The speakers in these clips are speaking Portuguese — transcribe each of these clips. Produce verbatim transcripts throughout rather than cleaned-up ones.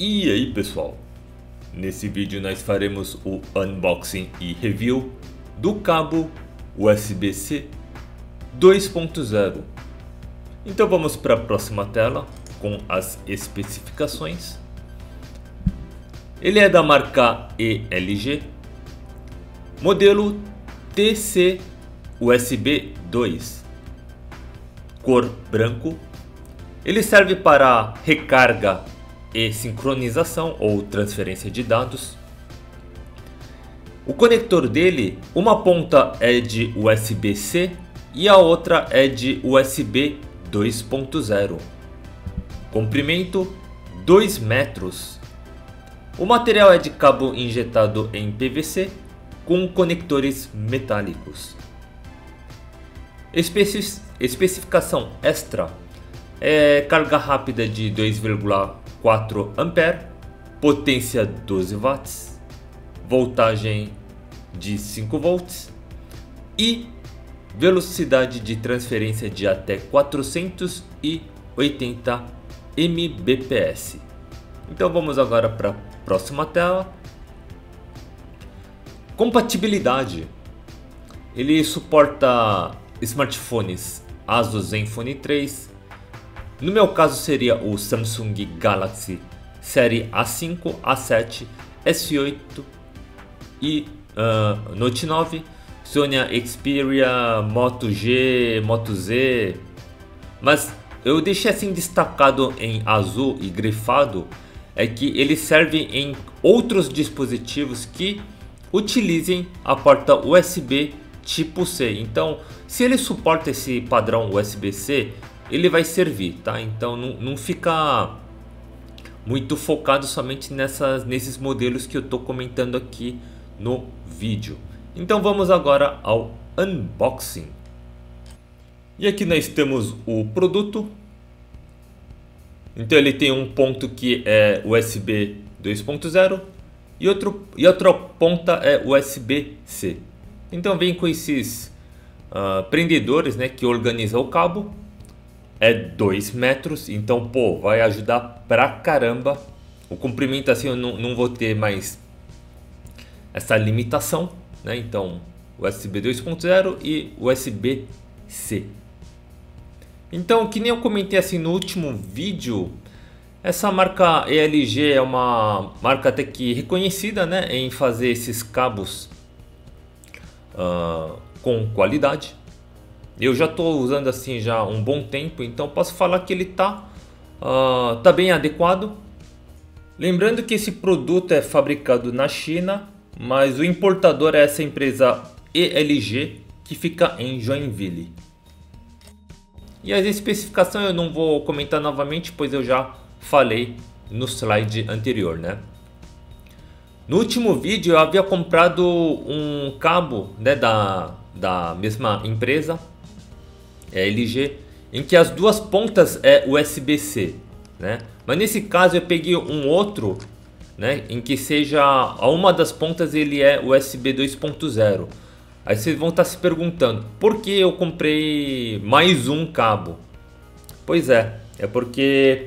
E aí pessoal, nesse vídeo nós faremos o unboxing e review do cabo U S B-C dois ponto zero. Então vamos para a próxima tela com as especificações. Ele é da marca E L G, modelo T C U S B dois, cor branco. Ele serve para recarga e sincronização ou transferência de dados. O conector dele, uma ponta é de U S B-C e a outra é de U S B dois ponto zero. Comprimento dois metros. O material é de cabo injetado em P V C com conectores metálicos. Especi- especificação extra é carga rápida de dois vírgula quatro amperes, potência doze watts, voltagem de cinco volts e velocidade de transferência de até quatrocentos e oitenta megabits por segundo. Então vamos agora para a próxima tela. Compatibilidade. Ele suporta smartphones Asus Zenfone três. No meu caso seria o Samsung Galaxy série A cinco, A sete, S oito e uh, Note nove, Sony Xperia, Moto G, Moto Z. Mas eu deixei assim destacado em azul e grifado é que ele serve em outros dispositivos que utilizem a porta U S B tipo C. Então, se ele suporta esse padrão U S B-C, ele vai servir, tá? Então não, não fica muito focado somente nessas, nesses modelos que eu estou comentando aqui no vídeo. Então vamos agora ao unboxing. E aqui nós temos o produto. Então ele tem um ponto que é U S B dois ponto zero e, outro, e outra ponta é U S B-C. Então vem com esses uh, prendedores, né, que organizam o cabo. É dois metros, então pô, vai ajudar pra caramba. O comprimento assim eu não, não vou ter mais essa limitação, né? Então U S B dois ponto zero e U S B-C. Então, que nem eu comentei assim no último vídeo, essa marca E L G é uma marca até que reconhecida, né, em fazer esses cabos uh, com qualidade. Eu já estou usando assim já um bom tempo, então posso falar que ele está uh, tá bem adequado. Lembrando que esse produto é fabricado na China, mas o importador é essa empresa E L G que fica em Joinville. E as especificações eu não vou comentar novamente, pois eu já falei no slide anterior, né? No último vídeo eu havia comprado um cabo, né, da, da mesma empresa, é L G, em que as duas pontas é U S B-C, né? Mas nesse caso eu peguei um outro, né, em que seja a uma das pontas ele é U S B dois ponto zero. Aí vocês vão estar se perguntando por que eu comprei mais um cabo. Pois é, é porque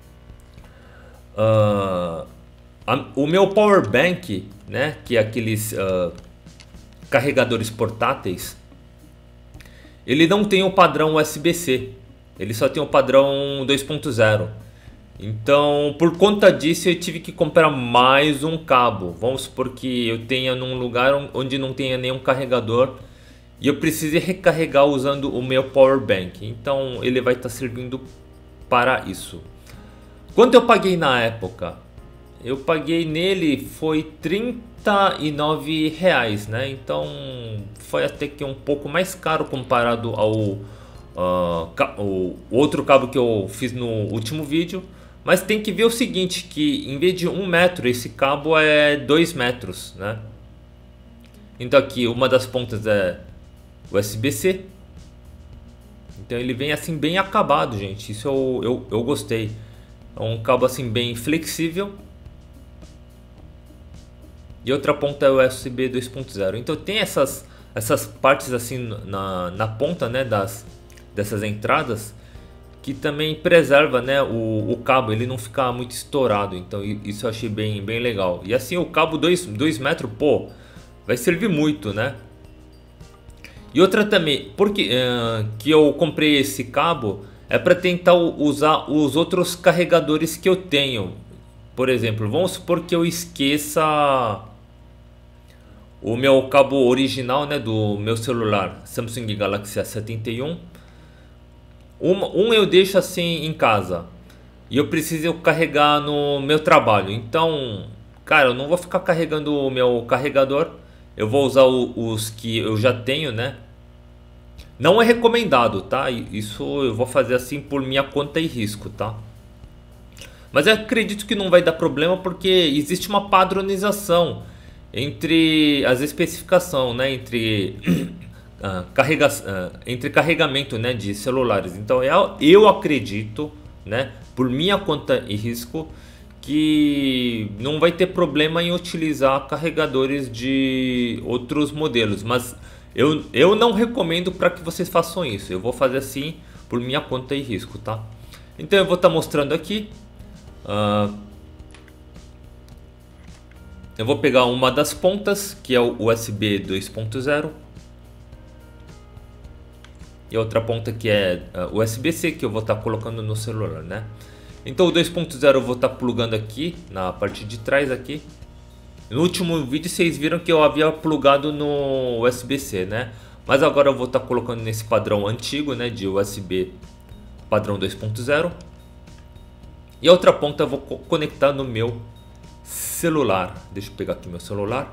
uh, a, o meu power bank, né, que é aqueles uh, carregadores portáteis, ele não tem o padrão U S B-C, ele só tem o padrão dois ponto zero. Então, por conta disso, eu tive que comprar mais um cabo. Vamos supor que eu tenha num lugar onde não tenha nenhum carregador e eu precise recarregar usando o meu power bank. Então, ele vai estar servindo para isso. Quanto eu paguei na época? Eu paguei nele foi trinta e nove reais, né? Então foi até que um pouco mais caro comparado ao uh, o outro cabo que eu fiz no último vídeo. Mas tem que ver o seguinte, que em vez de um metro, esse cabo é dois metros, né? Então aqui uma das pontas é U S B-C. Então ele vem assim bem acabado, gente. Isso eu, eu, eu gostei. É um cabo assim bem flexível. E outra ponta é o U S B dois ponto zero. Então tem essas, essas partes assim na, na ponta, né, das, dessas entradas que também preserva, né, o, o cabo, ele não fica muito estourado. Então isso eu achei bem, bem legal. E assim o cabo dois metros, pô, vai servir muito, né? E outra também, porque uh, que eu comprei esse cabo é para tentar usar os outros carregadores que eu tenho. Por exemplo, vamos supor que eu esqueça o meu cabo original, né, do meu celular Samsung Galaxy A setenta e um. Um, um eu deixo assim em casa e eu preciso carregar no meu trabalho. Então, cara, eu não vou ficar carregando o meu carregador. Eu vou usar o, os que eu já tenho, né? Não é recomendado, tá? Isso eu vou fazer assim por minha conta e risco, tá? Mas eu acredito que não vai dar problema porque existe uma padronização entre as especificações, né? Entre uh, carrega, uh, entre carregamento, né, de celulares. Então eu, eu acredito, né, por minha conta e risco, que não vai ter problema em utilizar carregadores de outros modelos. Mas eu, eu não recomendo para que vocês façam isso. Eu vou fazer assim por minha conta e risco, tá? Então eu vou estar tá mostrando aqui. Uh, eu vou pegar uma das pontas, que é o U S B dois ponto zero. E a outra ponta que é uh, U S B C, que eu vou estar tá colocando no celular, né? Então o dois ponto zero eu vou estar tá plugando aqui na parte de trás aqui. No último vídeo vocês viram que eu havia plugado no U S B C, né? Mas agora eu vou estar tá colocando nesse padrão antigo, né, de U S B padrão dois ponto zero. E a outra ponta eu vou co conectar no meu celular. Deixa eu pegar aqui meu celular.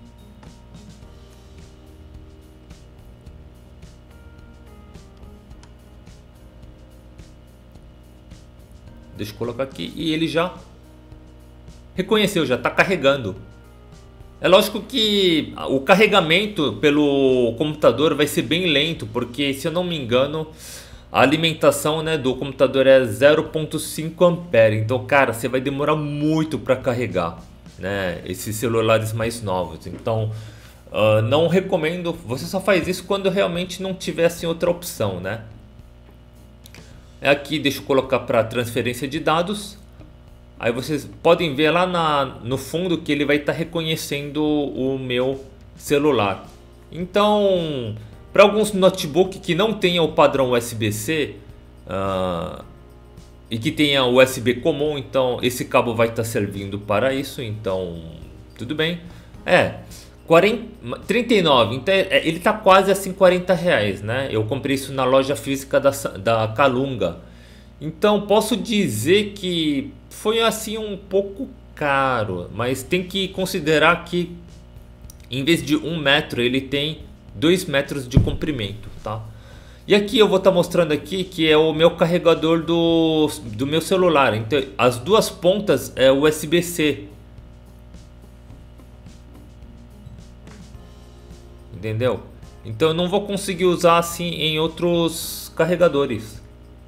Deixa eu colocar aqui e ele já reconheceu, já está carregando. É lógico que o carregamento pelo computador vai ser bem lento, porque se eu não me engano a alimentação, né, do computador é zero ponto cinco ampere. Então, cara, você vai demorar muito para carregar, né, esses celulares mais novos. Então, uh, não recomendo. Você só faz isso quando realmente não tiver assim outra opção, né? Aqui deixa eu colocar para transferência de dados. Aí vocês podem ver lá na, no fundo que ele vai estar tá reconhecendo o meu celular. Então, para alguns notebooks que não tenham o padrão U S B C uh, e que tenha U S B comum, então esse cabo vai estar tá servindo para isso. Então, tudo bem. É, quarenta, trinta e nove, então ele tá quase assim quarenta reais, né? Eu comprei isso na loja física da, da Calunga. Então posso dizer que foi assim um pouco caro, mas tem que considerar que em vez de um metro ele tem dois metros de comprimento, tá? E aqui eu vou estar tá mostrando aqui que é o meu carregador do, do meu celular. Então as duas pontas é U S B C. Entendeu? Então eu não vou conseguir usar assim em outros carregadores.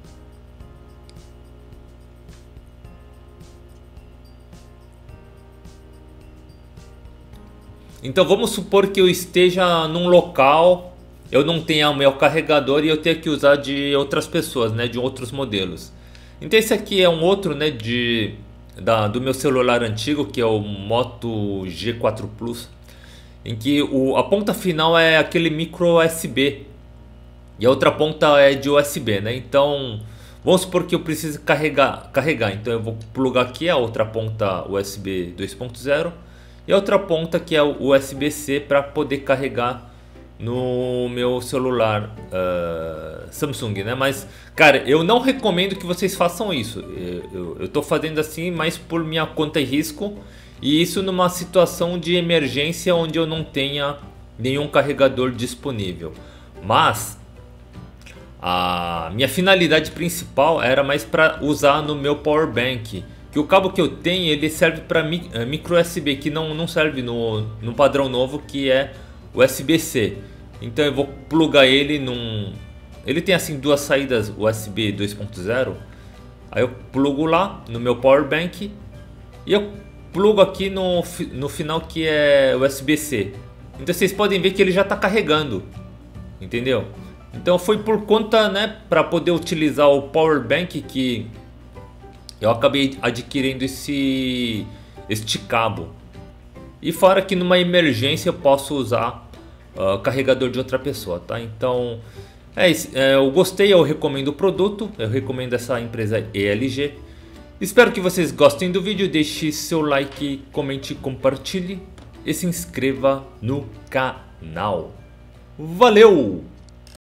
Então vamos supor que eu esteja num local, eu não tenha o meu carregador e eu tenha que usar de outras pessoas, né, de outros modelos. Então esse aqui é um outro, né, de da, do meu celular antigo, que é o Moto G quatro Plus. Em que o, a ponta final é aquele micro U S B e a outra ponta é de U S B, né? Então vamos supor que eu preciso carregar, carregar. Então eu vou plugar aqui a outra ponta U S B dois ponto zero e a outra ponta que é o U S B C para poder carregar no meu celular uh, Samsung, né? Mas cara, eu não recomendo que vocês façam isso. Eu, eu, eu tô fazendo assim mais por minha conta e risco. E isso numa situação de emergência onde eu não tenha nenhum carregador disponível. Mas a minha finalidade principal era mais para usar no meu power bank. Que o cabo que eu tenho ele serve para micro U S B, que não, não serve no, no padrão novo, que é o U S B C. Então eu vou plugar ele num... Ele tem assim duas saídas U S B dois ponto zero. Aí eu plugo lá no meu power bank e eu plugo aqui no, no final que é U S B C. Então vocês podem ver que ele já está carregando, entendeu? Então foi por conta, né, para poder utilizar o Power Bank que eu acabei adquirindo esse este cabo. E fora que numa emergência eu posso usar uh, o carregador de outra pessoa, tá? Então é isso. É, eu gostei, eu recomendo o produto, eu recomendo essa empresa E L G. Espero que vocês gostem do vídeo, deixe seu like, comente, compartilhe e se inscreva no canal. Valeu!